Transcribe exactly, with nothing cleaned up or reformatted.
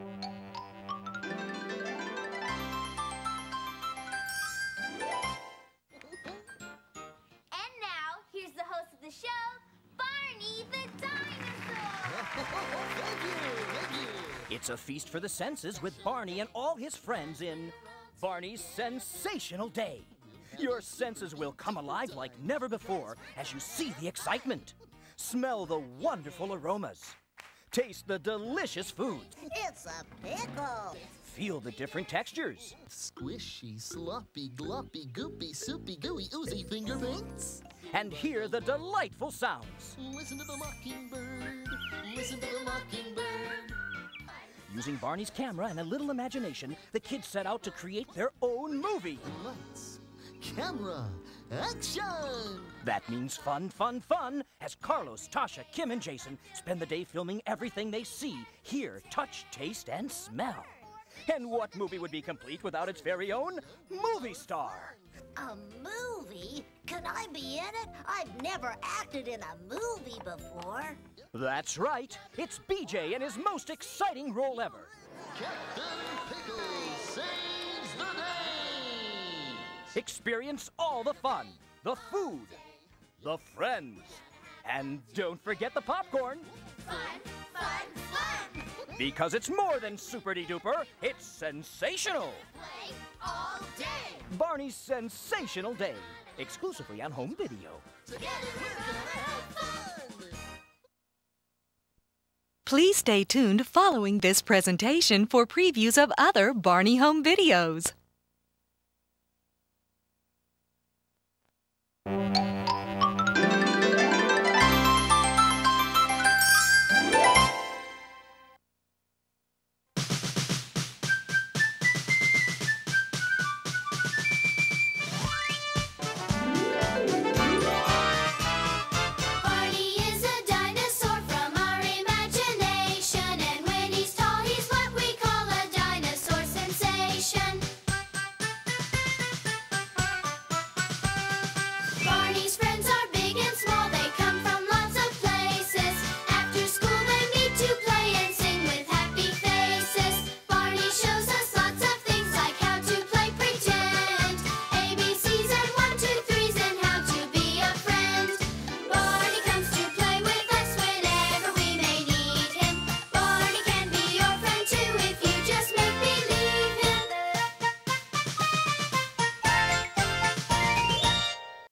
now, here's the host of the show, Barney the Dinosaur! Thank you, thank you! It's a feast for the senses with Barney and all his friends in Barney's Sensational Day. Your senses will come alive like never before as you see the excitement. Smell the wonderful aromas. Taste the delicious food. It's a pickle. Feel the different textures. Squishy, sloppy, gloppy, goopy, soupy, gooey, oozy finger paints. And hear the delightful sounds. Listen to the mockingbird. Listen to the mockingbird. Using Barney's camera and a little imagination, the kids set out to create their own movie. Lights, camera, action! That means fun, fun, fun, as Carlos, Tasha, Kim, and Jason spend the day filming everything they see, hear, touch, taste, and smell. And what movie would be complete without its very own movie star? A movie? Could I be in it? I've never acted in a movie before. That's right. It's B J in his most exciting role ever. Captain Pickles saves the day! Experience all the fun, the food, the friends, and don't forget the popcorn. Fun, fun, fun! Because it's more than super-de-duper, it's sensational. Play all day! Barney's Sensational Day, exclusively on home video. Together we're gonna have fun! Please stay tuned following this presentation for previews of other Barney Home videos.